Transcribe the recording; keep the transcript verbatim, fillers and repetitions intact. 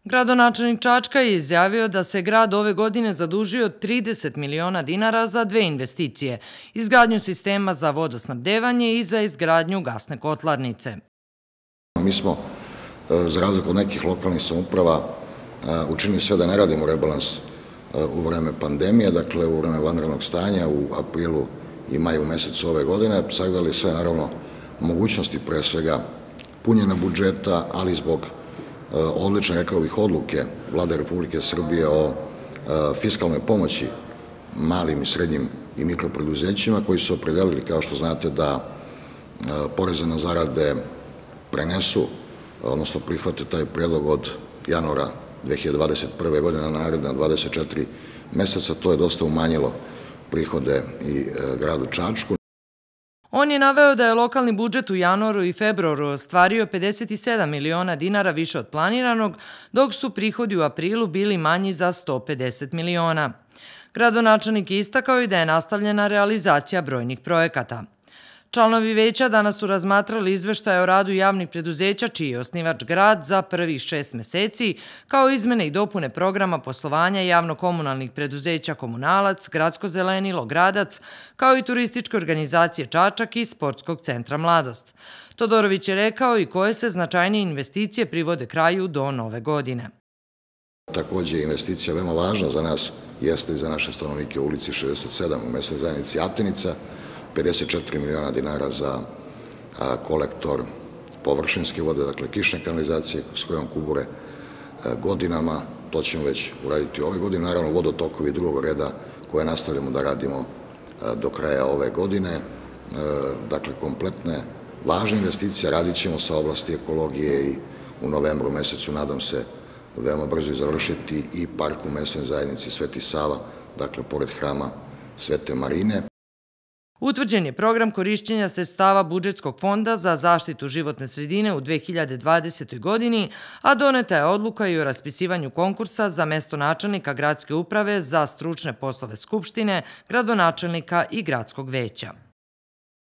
Gradonačelnik Čačka je izjavio da se grad ove godine zadužio trideset miliona dinara za dve investicije, izgradnju sistema za vodosnabdevanje i za izgradnju gasne kotlarnice. Mi smo, za razliku od nekih lokalnih samouprava, učinili sve da ne radimo rebalans u vreme pandemije, dakle u vreme vanrednog stanja u aprilu i maju mesecu ove godine, sagledali sve naravno mogućnosti pre svega punjenja budžeta, ali zbog odlične, rekao bih, odluke Vlade Republike Srbije o fiskalnoj pomoći malim i srednjim i mikropreduzećima koji su opredelili, kao što znate, da poreze na zarade prenesu, odnosno prihvate taj predlog od januara dve hiljade dvadeset prve. godine na naredna dvadeset četiri meseca. To je dosta umanjilo prihode i gradu Čačku. On je naveo da je lokalni budžet u januaru i februaru ostvario pedeset sedam miliona dinara više od planiranog, dok su prihodi u aprilu bili manji za sto pedeset miliona. Gradonačelnik je istakao i da je nastavljena realizacija brojnih projekata. Članovi veća danas su razmatrali izveštaje o radu javnih preduzeća čiji je osnivač grad za prvih šest meseci, kao izmene i dopune programa poslovanja javno-komunalnih preduzeća Komunalac, Gradsko zelenilo, Gradac, kao i turističke organizacije Čačak i Sportskog centra Mladost. Todorović je rekao i koje se značajnije investicije privode kraju do nove godine. Takođe, investicija veoma važna za nas jeste i za naše stanovnike u ulici šezdeset sedam u mesnoj zajednici Atenica, pedeset četiri miliona dinara za kolektor površinske vode, dakle kišne kanalizacije s kojom kubure godinama. To ćemo već uraditi ove godine. Naravno, vodotokovi drugog reda koje nastavljamo da radimo do kraja ove godine. Dakle, kompletne važne investicije radit ćemo sa oblasti ekologije i u novembru mesecu, nadam se, veoma brzo i završiti i park u mesnoj zajednici Sveti Sava, dakle, pored hrama Svete Marine. Utvrđen je program korišćenja sredstava budžetskog fonda za zaštitu životne sredine u dve hiljade dvadesetoj. godini, a doneta je odluka i o raspisivanju konkursa za mesto načelnika gradske uprave za stručne poslove Skupštine, gradonačelnika i gradskog veća.